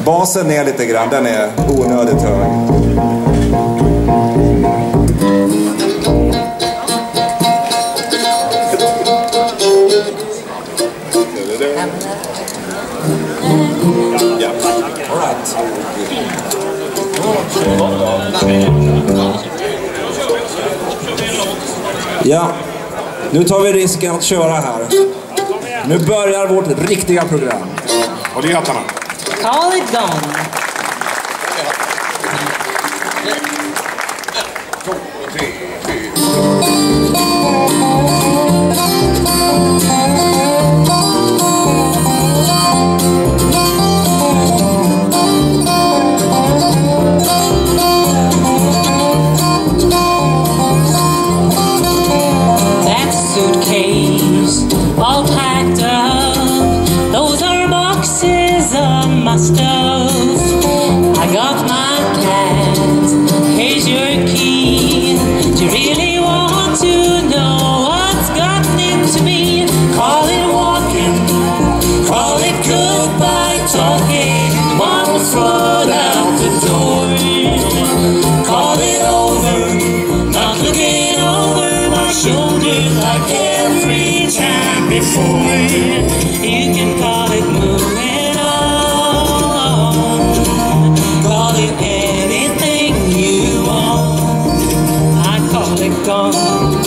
Basen ner lite grann, den är onödigt hög. Ja, nu tar vi risken att köra här. Nu börjar vårt riktiga program. Och det är hattarna. Call it gone. That suitcase all packed up, those are boxes of my stuff. I got my cat, here's your key. Do you really want to know what's gotten into me? Call it walking, call it goodbye talking, one foot out the door. Call it over, not looking over my shoulder like every time before. You can call it moving on, call it anything you want. I call it gone.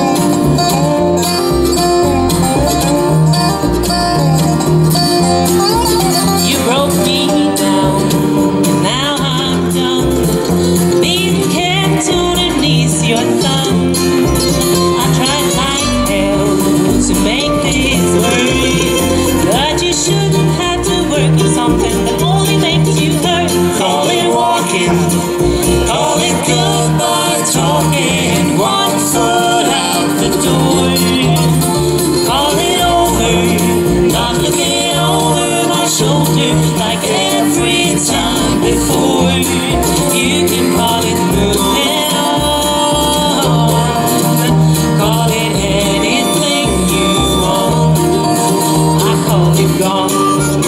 You broke me down, now I'm done being kept underneath your thumb. I tried like hell to make things work, but you shouldn't have to work for something that only makes you hurt. Call it walking, call it goodbye talking, one foot out the door. Call it over, not looking over my shoulder like every time before. You can call it moving on, call it anything you want. I call it gone.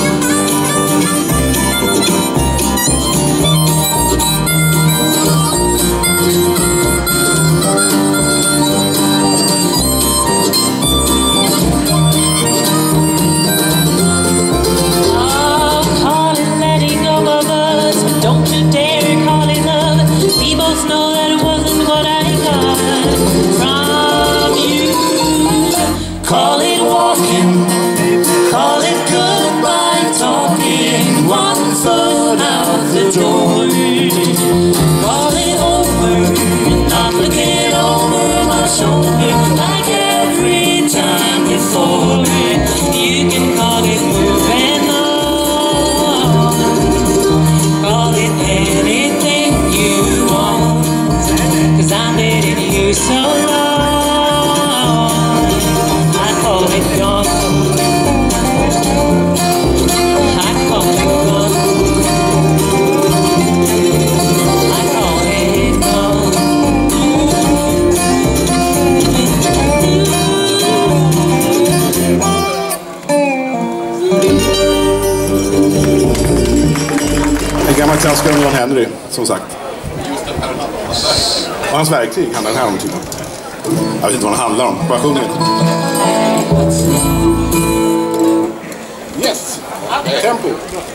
Oh, call it letting go of us, but don't you dare call it love. We both know that it wasn't what I got from you. Call it walking, call it goodbye talking, one foot out the door. Call it over, not looking over my shoulder like every time before. You can call it moving on, call it anything you want, 'cause I'm dating you so long. I call it gone, I call it gone, I call it gone. En gammal klassiker om John Henry, som sagt. Och hans verktyg handlar den här om tydligen. Jag vet inte vad den handlar om, bara sjung inte. Yes! Tempo!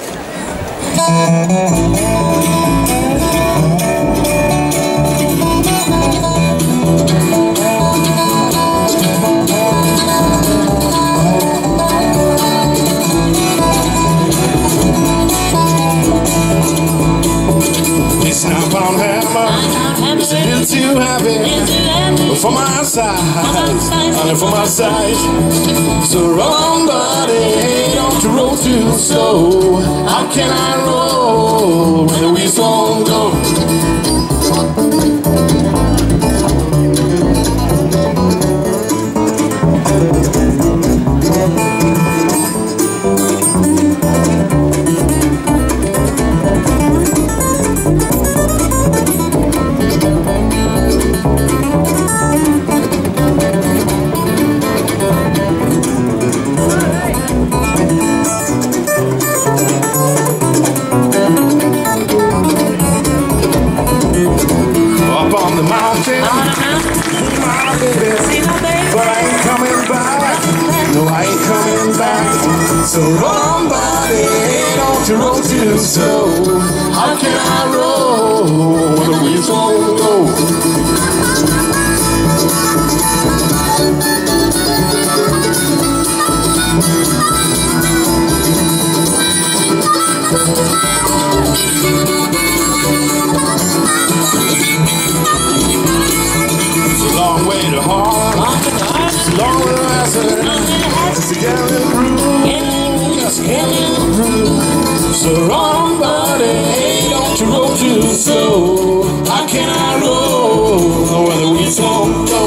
It's not on hammer, it's a little too heavy for my size, only for my size. So run, buddy, don't you roll too slow. How can I roll when the wheels don't go? So run, buddy, don't you roll too slow. How can I roll when the wheels won't go? It's a long way to home. It's a long way to answer. Just to get a little groove. Just get a little groove. So run, buddy, don't you roll too slow. How can I roll where the wheels won't go?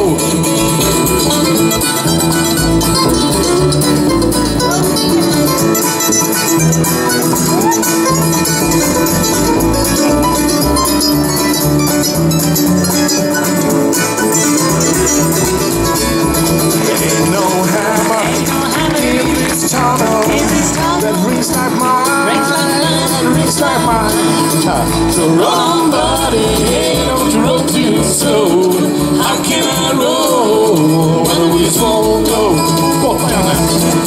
Ain't no hammer in this tunnel that rings like mine, rings like mine. So run, buddy, don't you roll too slow. How can I roll when the wheels won't go? Go down there.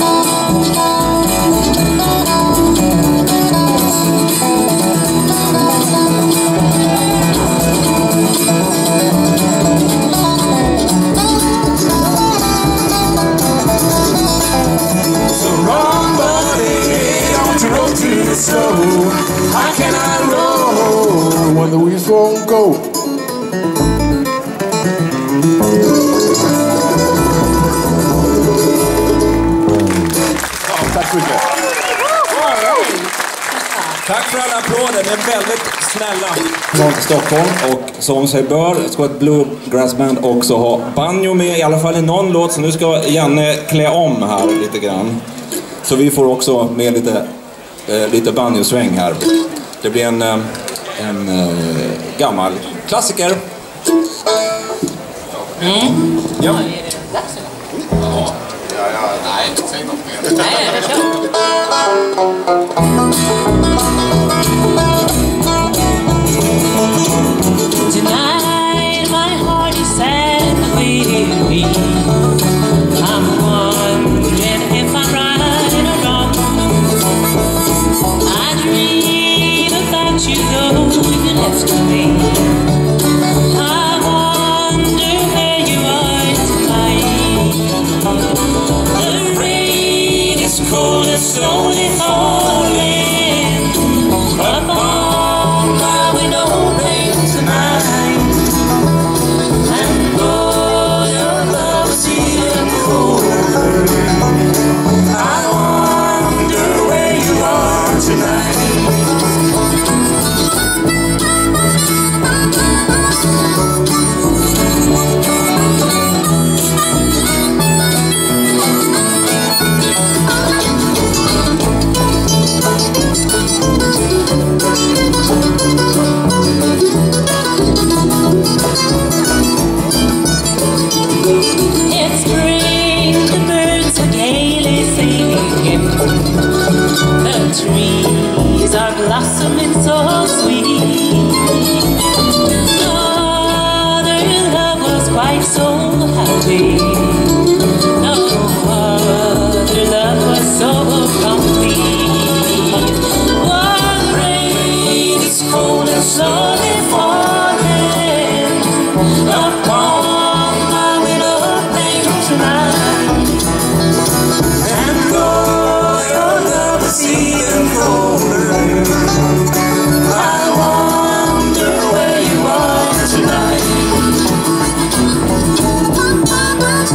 So how can I roll when the wheels won't go? Tack så mycket. Tack för alla applåder, ni är väldigt snälla. Från Stockholm och som sig bör ska ett Bluegrass-band också ha banjo med, i alla fall i någon låt. Så nu ska Janne klä om här lite grann. Så vi får också med lite banjo-sväng här. Det blir en gammal klassiker. Ja. Nej, säg något mer. Nej, det kör. Tonight my heart is sad and weary. I'm wondering if I'm right or wrong. I dream about you though you left me. I wonder where you are tonight. The rain is cold and slowly falling upon my window pane tonight. And though your love is even colder, I wonder where you are tonight. It's spring, the birds are gaily singing. The trees are blossoming so sweet. No other love was quite so happy. No other love was so complete. While the rain is cold and slowly falling upon my window pane tonight. And though your love is even colder, I wonder where you are tonight.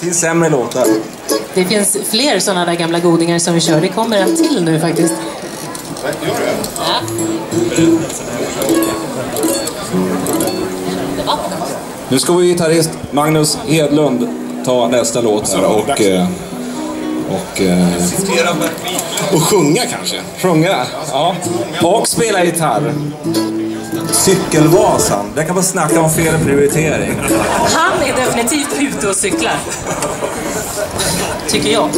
finns sämre låtar. Det finns fler sådana där gamla godingar som vi kör. Det kommer en till nu faktiskt. Gör det? Ja. Nu ska vår gitarrist Magnus Hedlund ta nästa låt här Och sjunga kanske. Sjunga, ja. Och spela gitarr. Cykelvasan, det kan man snacka om fel prioritering. Han är definitivt ute och cyklar. Tycker jag.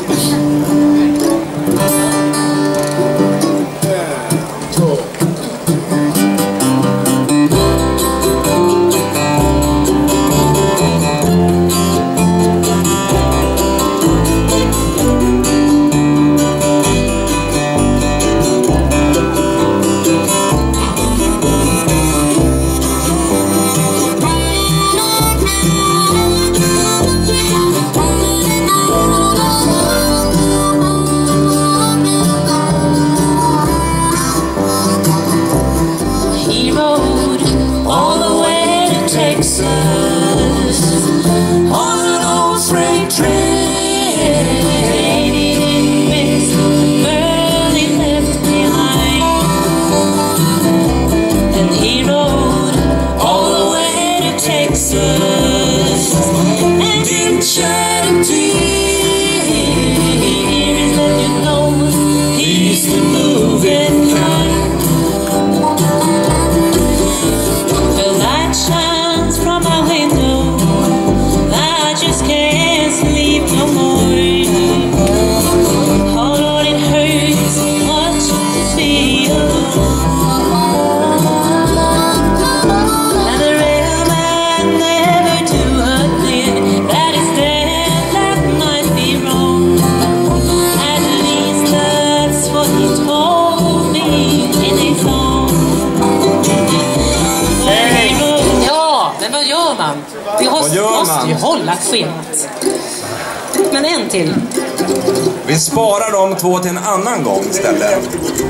Måste ju hålla skenet. Men en till. Vi sparar de två till en annan gång istället.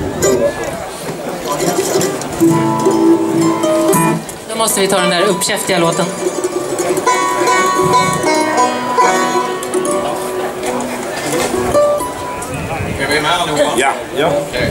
Då måste vi ta den där uppkäftiga låten. Är vi med allihopa? Ja. Okay.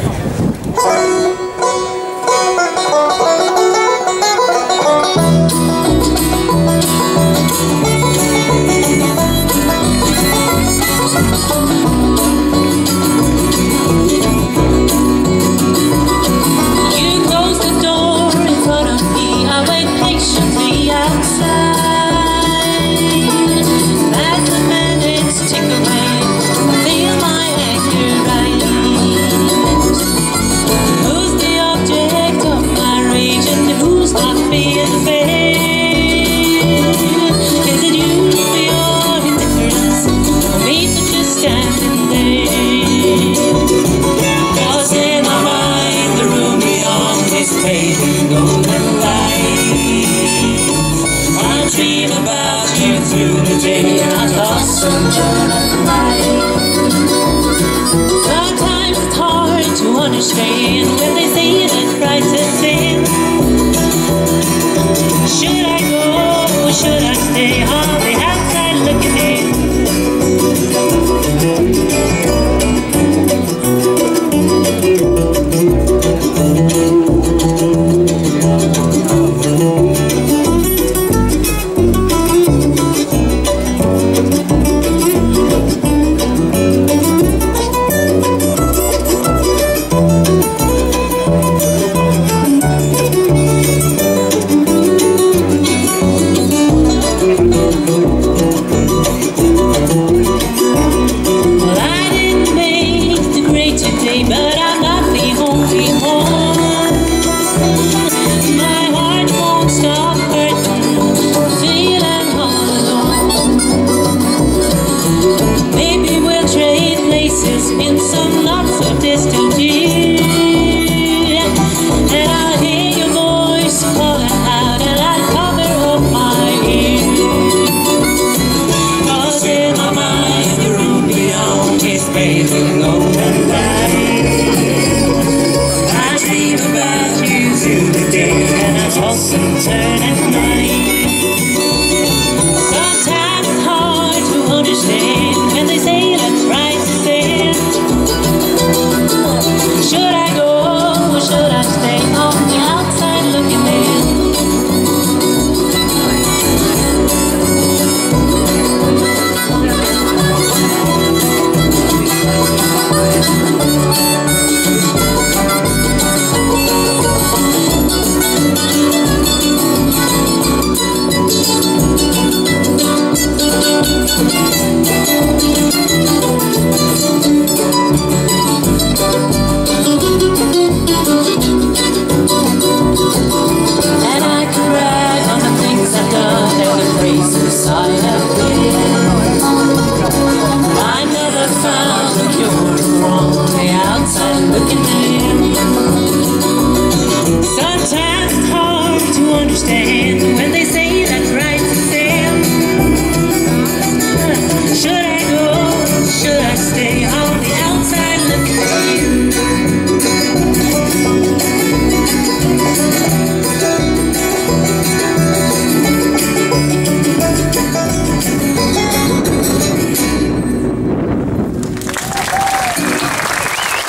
Sometimes it's hard to understand when they say that Christ has sinned. Should I go or should I stay on the outside looking in?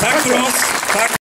Tack för oss. Tack.